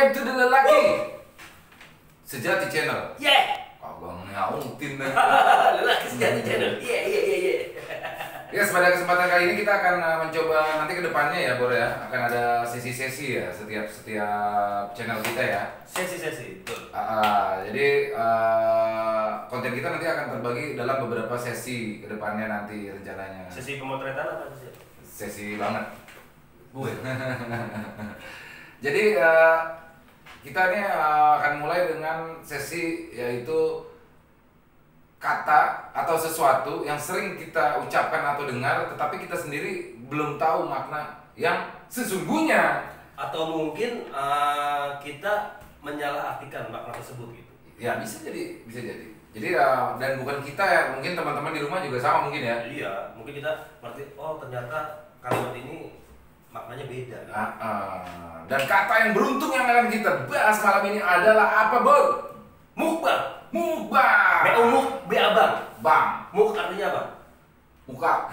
subscribe to the Lelaki Sejati Channel. Yeah. Abang nyautin deh. Lelaki Sejati Channel. Yeah. Ya, pada kesempatan kali ini kita akan mencoba nanti ke depannya ya, Bor ya. Akan ada sesi-sesi ya setiap channel kita ya. Sesi, betul. Jadi konten kita nanti akan terbagi dalam beberapa sesi ke depannya nanti rencananya. Sesi pemotretan apa sih? Sesi banget. Gue. Jadi kita ini akan mulai dengan sesi yaitu kata atau sesuatu yang sering kita ucapkan atau dengar tetapi kita sendiri belum tahu makna yang sesungguhnya, atau mungkin kita menyalahartikan makna tersebut gitu. Ya bisa jadi. Jadi dan bukan kita ya, mungkin teman-teman di rumah juga sama mungkin ya. Iya, mungkin kita ngerti, oh ternyata kalimat ini maknanya beda gitu. Dan kata yang beruntung yang akan kita bahas malam ini adalah apa, Bor? Mukbang. Mukbang. B abang. Bang. Muk artinya apa? Muka.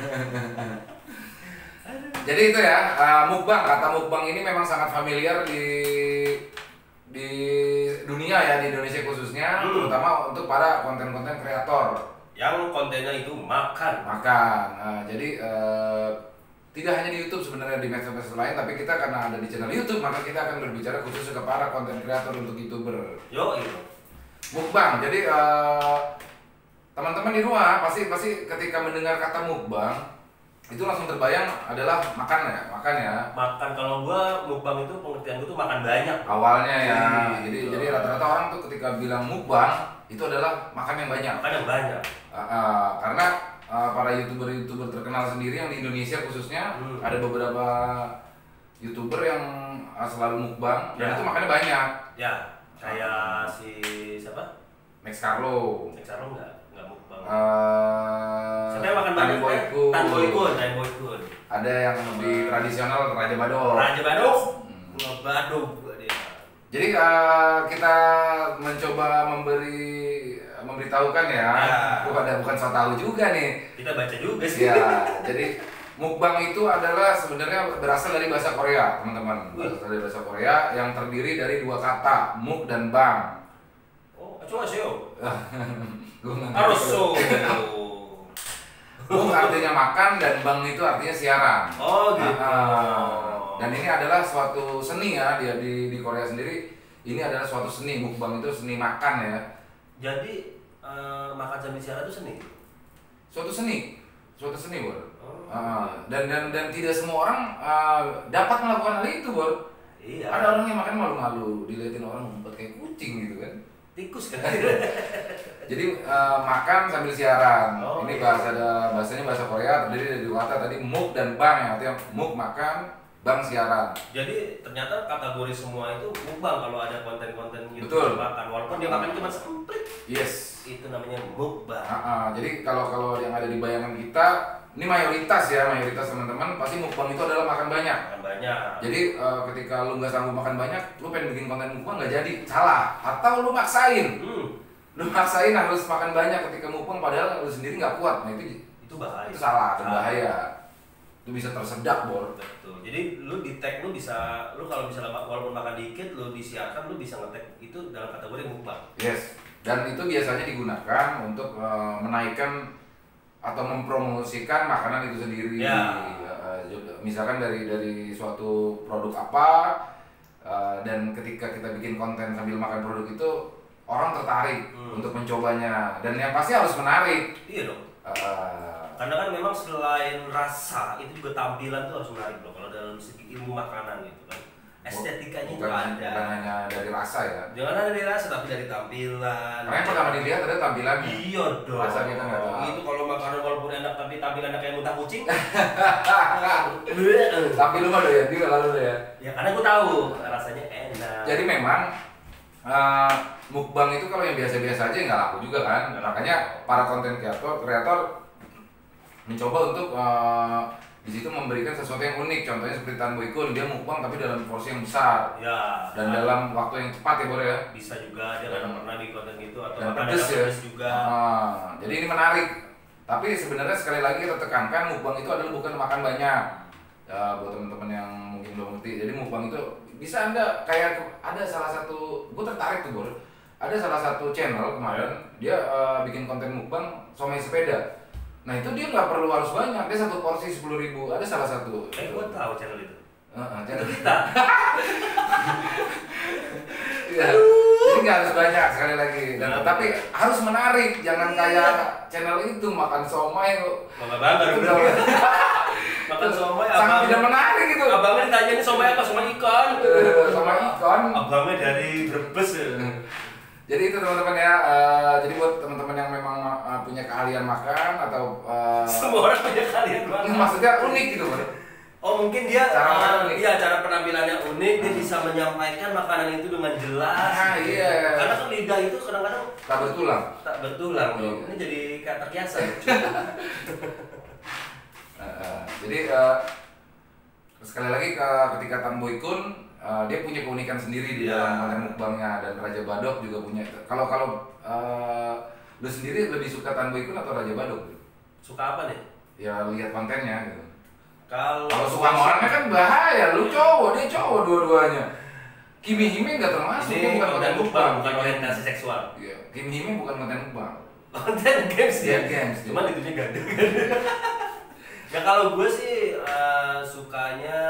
Jadi itu ya, mukbang. Kata mukbang ini memang sangat familiar di dunia ya, di Indonesia khususnya, terutama untuk para konten-konten kreator yang kontennya itu makan. Jadi tidak hanya di YouTube sebenarnya, di medsos lain, tapi kita karena ada di channel YouTube maka kita akan berbicara khusus ke para konten kreator untuk YouTuber. Yo, itu. Mukbang. Jadi teman-teman di rumah pasti ketika mendengar kata mukbang itu langsung terbayang adalah makan ya. Makan, kalau gua mukbang itu pengertian gua tuh makan banyak. Awalnya ya. Gitu. Jadi rata-rata orang tuh ketika bilang mukbang itu adalah makan yang banyak. Makan yang banyak. Karena para youtuber terkenal sendiri yang di Indonesia khususnya ada beberapa youtuber yang selalu mukbang dan itu makannya banyak. Ya, kayak si siapa? Max Carlo enggak mukbang. Siapa yang makan Tan banyak? Tan Boykun. Ada yang lebih tradisional, Raja Badok. Ngebadok gua dia. Jadi kita mencoba memberitahukan ya. Bukan so tahu juga nih. Kita baca juga sih. Ya, jadi mukbang itu adalah sebenarnya berasal dari bahasa Korea, teman-teman. Berasal dari bahasa Korea yang terdiri dari dua kata, muk dan bang. Oh, coba sih yo. Aroso. Muk artinya makan dan bang itu artinya siaran. Oh gitu. Dan ini adalah suatu seni ya, dia di Korea sendiri. Ini adalah suatu seni, mukbang itu seni makan ya. Jadi makan sambil siaran itu seni. Suatu seni, Bor. Dan tidak semua orang dapat melakukan hal itu, Bor. Iya. Ada orang yang makan malu-malu, dilihatin orang ngumpet kayak kucing gitu kan. Tikus kan. Jadi makan sambil siaran. Ini iya. bahasanya bahasa Korea terdiri dari dua kata tadi, muk dan bang, yang artinya muk makan, bang siaran. Jadi ternyata kategori semua itu mukbang kalau ada konten-konten Betul. makan, walaupun dia makan cuma semprit. Yes. Itu namanya mukbang. Jadi kalau yang ada di bayangan kita, ini mayoritas teman-teman pasti mukbang itu adalah makan banyak. Makan banyak. Jadi ketika lu nggak sanggup makan banyak, lu pengen bikin konten mukbang nggak jadi, salah. Atau lu maksain, harus makan banyak ketika mukbang padahal lu sendiri nggak kuat. Nah itu bahaya. Itu salah, itu bahaya. Itu bisa tersedak, Bor. Betul. Jadi lu di tag lu kalau misalnya walaupun makan dikit lu disiarkan, lu bisa nge-tag itu dalam kategori mukbang. Yes. Dan itu biasanya digunakan untuk menaikkan atau mempromosikan makanan itu sendiri. Ya. Misalkan dari suatu produk apa, dan ketika kita bikin konten sambil makan produk itu, orang tertarik untuk mencobanya, dan yang pasti harus menarik. Iya dong. Karena kan memang selain rasa itu juga tampilan tuh harus menarik loh kalau dalam segi ilmu makanan gitu kan. Estetikanya itu ada. Bukan hanya dari rasa ya. Jangan ada dari rasa tapi dari tampilan. Karena yang pertama dilihat ada tampilannya. Iya dong. Rasa kita nggak tahu. Itu kalau makanan walaupun enak tapi tampilannya kayak muntah kucing. Tapi lu mah doyan juga lalu ya. Ya karena gue tahu rasanya enak. Jadi memang mukbang itu kalau yang biasa-biasa aja nggak laku juga kan. Makanya para konten kreator mencoba untuk di situ memberikan sesuatu yang unik. Contohnya seperti Tan Boykun, dia mukbang tapi dalam porsi yang besar. Ya. Dan dalam waktu yang cepat ya, Bor ya. Bisa juga dia kadang pernah di konten gitu atau Dan bahkan pedes ada ya. pedes juga. Jadi ini menarik. Tapi sebenarnya sekali lagi kita tekankan mukbang itu adalah bukan makan banyak. Ya, buat teman-teman yang mungkin belum ngerti. Jadi mukbang itu bisa Anda kayak ada salah satu, gue tertarik tuh Bor. Ada salah satu channel kemarin dia bikin konten mukbang somai sepeda. Nah itu dia nggak perlu harus banyak, dia satu porsi 10.000. Ada salah satu. Gue tahu channel itu. Channel kita. Iya. Jadi nggak harus banyak sekali lagi. Dan tetapi harus menarik, jangan kayak channel itu makan somai kok. Mama bangga makan somai sangat tidak menarik gitu. Abangnya ditanya ini somai apa? Somai ikan. Somai ikan. Abangnya dari Brebes ya. Jadi itu teman-teman ya, jadi buat teman-teman yang memang punya keahlian makan atau semua orang punya keahlian makan. Maksudnya unik gitu Bro. Oh mungkin dia cara penampilannya unik, dia bisa menyampaikan makanan itu dengan jelas. Iya. Karena kan lidah itu kadang-kadang tak bertulang. Bro. Ini jadi kayak terbiasa. Jadi sekali lagi ketika Tanboy Kun dia punya keunikan sendiri di dalam konten mukbangnya, dan Raja Badok juga punya. Kalau lu sendiri lebih suka Tanboy Kun atau Raja Badok? Suka apa nih? Ya lihat kontennya gitu. Kalau suka sama orangnya kan bahaya, lu cowok, dia cowok dua-duanya. Kimi Hime nggak termasuk, ini dia bukan konten mukbang, bukan orientasi seksual. Iya, Kimi Hime bukan konten mukbang. Konten games ya. Games. Cuman itunya ganda. Ya kalau gue sih sukanya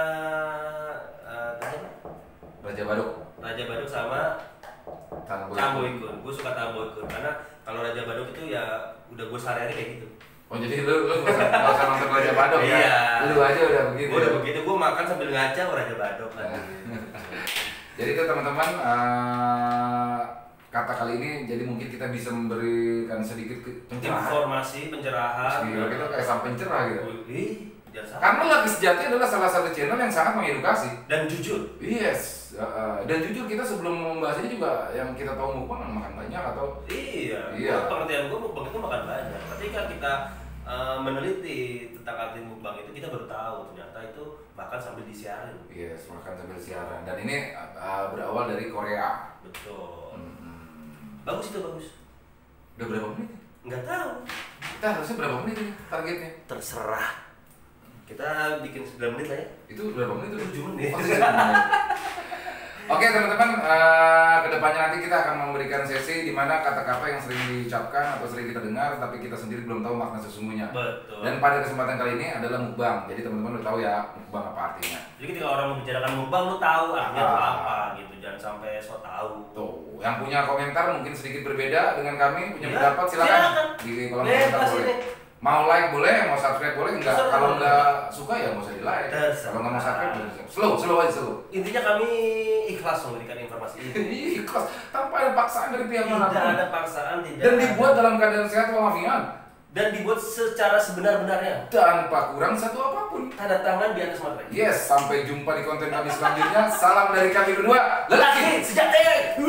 Raja Badok sama Tanboy Kun. Gue suka Tanboy Kun karena kalau Raja Badok itu ya udah gue sehari-hari kayak gitu. Oh jadi lu nggak usah nonton Raja Badok ya? Iya. Lu aja udah begitu. Gue udah begitu, gue makan sambil ngaca Raja Badok kan. Jadi itu teman-teman, kata kali ini jadi mungkin kita bisa memberikan sedikit pencerahan. Kita kayak sampai pencerah gitu. Karena Laki Sejati adalah salah satu channel yang sangat mengedukasi dan jujur. Yes. Dan jujur kita sebelum membahas ini juga yang kita tahu mukbang makan banyak atau iya. Pengertian gue mukbang itu makan banyak. Ketika kita meneliti tentang arti mukbang itu kita baru tahu ternyata itu makan sambil disiarin. Yes, makan sambil siaran. Dan ini berawal dari Korea. Betul. Bagus itu bagus. Udah berapa menit? Nggak tahu. Kita harusnya berapa menit ini targetnya? Terserah. Kita bikin 9 menit lah ya. Itu berapa menit? 7 menit. Oke teman-teman, kedepannya nanti kita akan memberikan sesi di mana kata-kata yang sering diucapkan atau sering kita dengar tapi kita sendiri belum tahu makna sesungguhnya. Betul. Dan pada kesempatan kali ini adalah mukbang. Jadi teman-teman udah tahu ya mukbang apa artinya. Jadi ketika orang membicarakan mukbang lu tahu artinya apa gitu. Jangan sampai so tahu. Tuh, yang punya komentar mungkin sedikit berbeda dengan kami, punya pendapat silakan di kolom komentar boleh. Mau like boleh, mau subscribe boleh, enggak. Kalau enggak suka ya nggak usah di like. Kalau nggak mau subscribe boleh. Slow aja. Intinya kami ikhlas memberikan informasi ini. Ikhlas, tanpa ada paksaan dari pihak manapun. Tidak ada paksaan, tidak. Dan dibuat dalam keadaan sehat walafiat. Dan dibuat secara sebenar-benarnya. Tanpa kurang satu apapun. Tanda tangan di atas materai. Yes, sampai jumpa di konten kami selanjutnya. Salam dari kami berdua, Lelaki Sejati.